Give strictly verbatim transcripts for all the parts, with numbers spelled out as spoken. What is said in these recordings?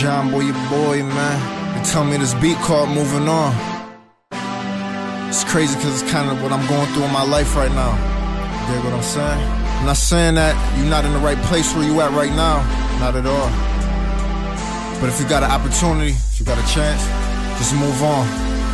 John Boy, your boy, man. They tell me this beat called Moving On. It's crazy cause it's kind of what I'm going through in my life right now. You dig what I'm saying? I'm not saying that you're not in the right place where you at right now. Not at all. But if you got an opportunity, if you got a chance, just move on.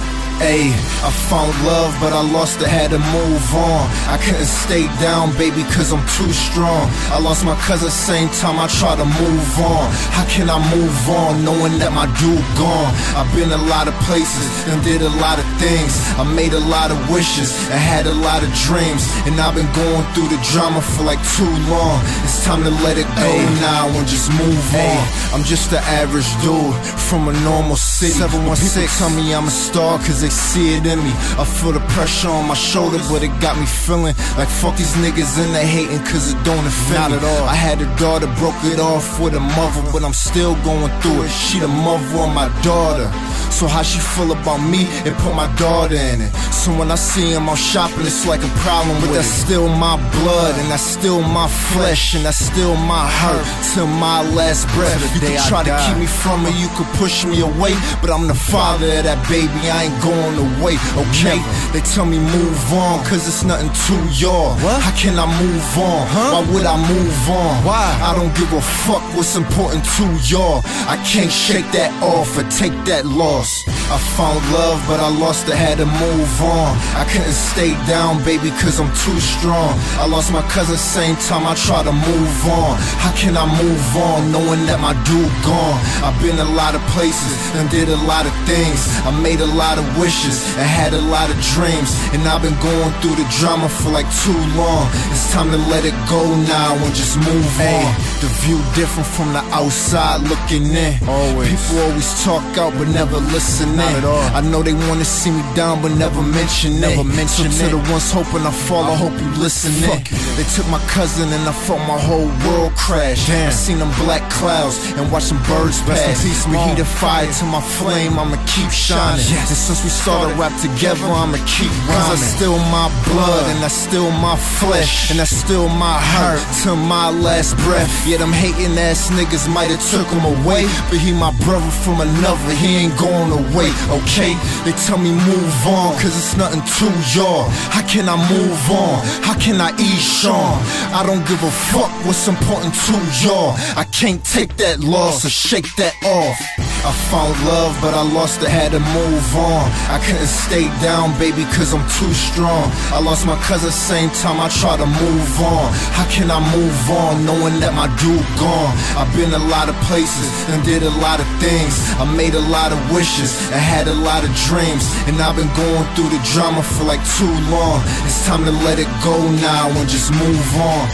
Ayy, I found love, but I lost it, had to move on. I couldn't stay down, baby, cause I'm too strong. I lost my cousin same time I tried to move on. How can I move on, knowing that my dude gone? I've been a lot of places, and did a lot of things. I made a lot of wishes, and had a lot of dreams. And I've been going through the drama for like too long. It's time to let it go Ayy. now and just move Ayy. on. I'm just an average dude, from a normal city. seven one six tell me I'm a star, cause they see it in me. I feel the pressure on my shoulder, but it got me feeling like fuck these niggas and they hating cause it don't offend Not me. At all. I had a daughter, broke it off with a mother, but I'm still going through it. She the mother of my daughter. So how she feel about me and put my daughter in it. So when I see him out shopping, it's like a problem, but that's still my blood, and that's still my flesh, and that's still my hurt till my last breath. You can try to keep me from it, you could push me away, but I'm the father of that baby, I ain't going away, okay? They tell me move on, cause it's nothing to y'all. How can I move on? Why would I move on? Why? I don't give a fuck what's important to y'all. I can't shake that off or take that loss. I found love, but I lost it, had to move on. I couldn't stay down, baby, cause I'm too strong. I lost my cousin same time I tried to move on. How can I move on, knowing that my dude gone? I've been a lot of places, and did a lot of things. I made a lot of wishes, and had a lot of dreams. And I've been going through the drama for like too long. It's time to let it go now and just move Ay, on. The view different from the outside looking in. Always. People always talk out but never listen in. Not at all. I know they wanna see me down but never mention never it. Mention so to the ones hoping I fall, I hope you listen in. They took my cousin and I felt my whole world crash. Damn. I seen them black clouds and watched some birds pass. We heat a fire to my flame, I'ma keep shining. Yes. And since we started rap together, I'ma keep rhyming. Cause that's still my blood, and that's still my flesh, and that's still my hurt till my last breath. Yeah, them hating ass niggas might've took him away, but he my brother from another, he ain't going away, okay? They tell me move on, cause it's nothing to y'all. How can I move on? How can I ease on? I don't give a fuck what's important to y'all. I can't take that loss or shake that off. I found love, but I lost it, had to move on. I couldn't stay down, baby, cause I'm too strong. I lost my cousin same time I tried to move on. How can I move on, knowing that my dude gone? I've been a lot of places, and did a lot of things. I made a lot of wishes, and had a lot of dreams. And I've been going through the drama for like too long. It's time to let it go now and just move on.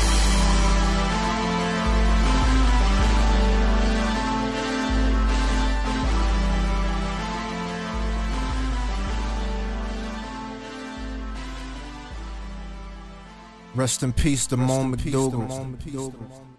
Rest in peace, the moment, Douglas.